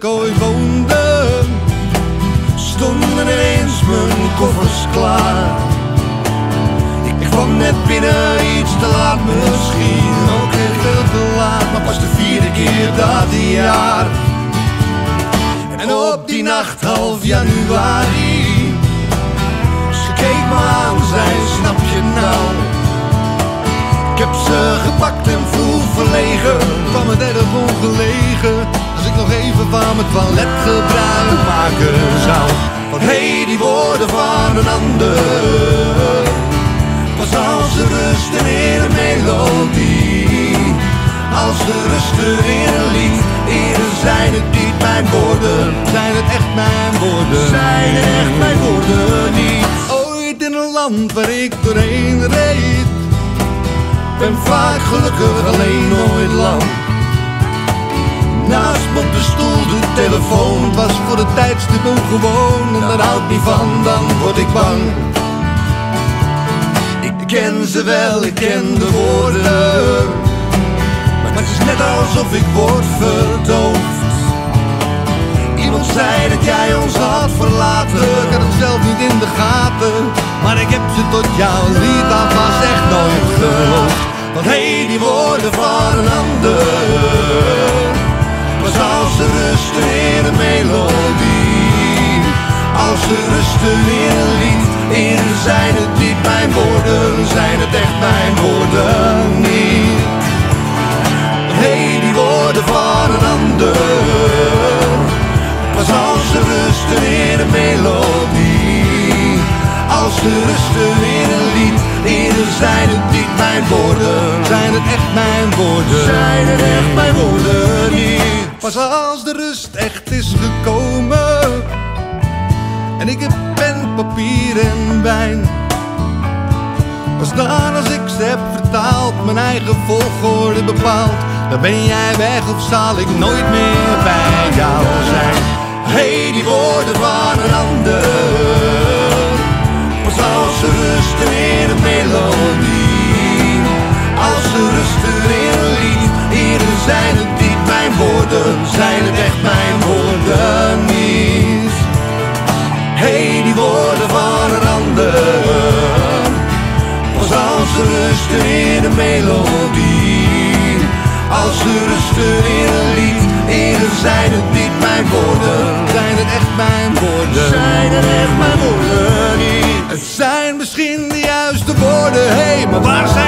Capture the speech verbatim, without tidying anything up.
ik ooit woonde, stonden ineens mijn koffers klaar. Ik kwam net binnen, iets te laat misschien, ook heel veel te laat, maar pas de vierde keer dat jaar. En op die nacht half januari, ze keek me aan, zei snap je nou? Ik heb ze gepakt en vroeg verlegen, kwam het erg ongelegen als ik nog even van mijn toilet gebruik maken zou. Want hé, die woorden van een ander, pas als ze rusten in een melodie, als ze rusten in een lied. Eerder zijn het niet mijn woorden, zijn het echt mijn woorden, zijn het echt mijn woorden niet. Ooit in een land waar ik doorheen reed, ben vaak gelukkig, alleen nooit lang. Naast me op de stoel de telefoon, het was voor het tijdstip ongewoon. En daar hou ik niet van, dan word ik bang. Ik ken ze wel, ik ken de woorden, maar het is net alsof ik word verdoofd. Iemand zei dat jij ons had verlaten, ik had het zelf niet in de gaten, maar ik heb ze tot jouw lied alvast echt nooit geloofd. Want hé, hey, die woorden van een ander, pas als ze rusten in een melodie, als ze rusten in een lied. Eerder zijn het niet mijn woorden, zijn het echt mijn woorden niet. Hé, hey, die woorden van een ander, pas als ze rusten in een melodie, als ze rusten in een lied. Eerder zijn het niet mijn woorden, zijn het echt mijn woorden, zijn het echt mijn woorden niet. Pas als de rust echt is gekomen en ik heb pen, papier en wijn, pas dan als ik ze heb vertaald, mijn eigen volgorde bepaald, dan ben jij weg of zal ik nooit meer bij jou zijn. Hé, hey, die woorden van een ander, pas als ze rusten in een melodie, als ze rusten in een lied. Eerder zijn het niet mijn woorden, zijn het echt mijn woorden niet. Hé, hey, die woorden van een ander, pas als ze rusten in een melodie, als ze rusten in een lied. Eerder zijn het niet mijn woorden, zijn het echt mijn woorden, zijn het echt mijn woorden niet. Het zijn misschien de juiste woorden, hé, hey, maar waar zijn